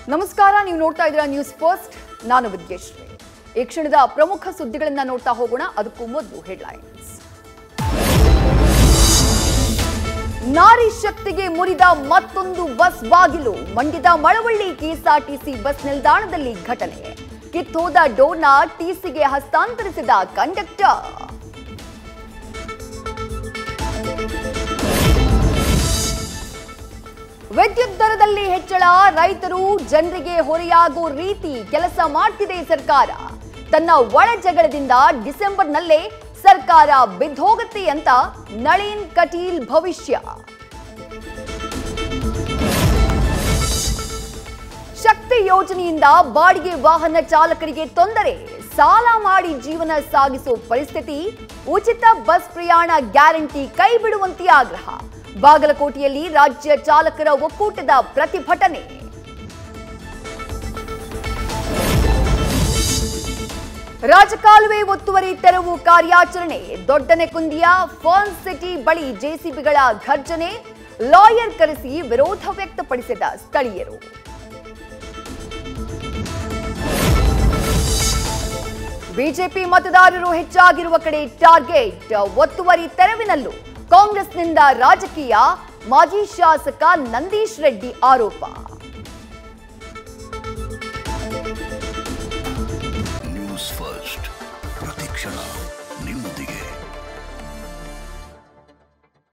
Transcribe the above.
ನಮಸ್ಕಾರ, ನೀವು ನೋಡ್ತಾ ಇದ್ದೀರಾ ನ್ಯೂಸ್ ಫಸ್ಟ್. ನಾನು ವಿದ್ಯೇಶ್ವರಿ. ಈ ಕ್ಷಣದ ಪ್ರಮುಖ ಸುದ್ದಿಗಳನ್ನ ನೋಡ್ತಾ ಹೋಗೋಣ. ಅದಕ್ಕೂ ಮೊದಲು ಹೆಡ್ಲೈನ್ಸ್. ನಾರಿ ಶಕ್ತಿಗೆ ಮುರಿದ ಮತ್ತೊಂದು ಬಸ್ ಬಾಗಿಲು. ಮಂಡ್ಯದ ಮಳವಳ್ಳಿ ಕೆಎಸ್ಆರ್ಟಿಸಿ ಬಸ್ ನಿಲ್ದಾಣದಲ್ಲಿ ಘಟನೆ. ಕಿತ್ತೋದ ಡೋರ್ನ ಟಿಸಿಗೆ ಹಸ್ತಾಂತರಿಸಿದ ಕಂಡಕ್ಟರ್. ವಿದ್ಯುತ್ ದರದಲ್ಲಿ ಹೆಚ್ಚಳ, ರೈತರು ಜನರಿಗೆ ಹೊರೆಯಾಗುವ ರೀತಿ ಕೆಲಸ ಮಾಡ್ತಿದೆ ಸರ್ಕಾರ. ತನ್ನ ಒಳ ಜಗಳದಿಂದ ಡಿಸೆಂಬರ್ನಲ್ಲೇ ಸರ್ಕಾರ ಬಿದ್ದೋಗುತ್ತೆ ಅಂತ ನಳಿನ್ ಕಟೀಲ್ ಭವಿಷ್ಯ. ಶಕ್ತಿ ಯೋಜನೆಯಿಂದ ಬಾಡಿಗೆ ವಾಹನ ಚಾಲಕರಿಗೆ ತೊಂದರೆ. ಸಾಲ ಮಾಡಿ ಜೀವನ ಸಾಗಿಸುವ ಪರಿಸ್ಥಿತಿ. ಉಚಿತ ಬಸ್ ಪ್ರಯಾಣ ಗ್ಯಾರಂಟಿ ಕೈ ಬಿಡುವಂತೆ ಆಗ್ರಹ. ಬಾಗಲಕೋಟೆಯಲ್ಲಿ ರಾಜ್ಯ ಚಾಲಕರ ಒಕ್ಕೂಟದ ಪ್ರತಿಭಟನೆ. ರಾಜಕಾಲುವೆ ಒತ್ತುವರಿ ತೆರವು ಕಾರ್ಯಾಚರಣೆ. ದೊಡ್ಡನೆಕುಂದಿಯ ಫರ್ನ್ ಸಿಟಿ ಬಳಿ ಜೆಸಿಬಿಗಳ ಘರ್ಜನೆ. ಲಾಯರ್ ಕರೆಸಿ ವಿರೋಧ ವ್ಯಕ್ತಪಡಿಸಿದ ಸ್ಥಳೀಯರು. ಬಿಜೆಪಿ ಮತದಾರರು ಹೆಚ್ಚಾಗಿರುವ ಕಡೆ ಟಾರ್ಗೆಟ್. ಒತ್ತುವರಿ ತೆರವಿನಲ್ಲೂ ಕಾಂಗ್ರೆಸ್ನಿಂದ ರಾಜಕೀಯ. ಮಾಜಿ ಶಾಸಕ ನಂದೀಶ್ ರೆಡ್ಡಿ ಆರೋಪ. ನ್ಯೂಸ್ ಫಸ್ಟ್, ಪ್ರತಿಕ್ಷಣ ನಿಮ್ಮೊಂದಿಗೆ.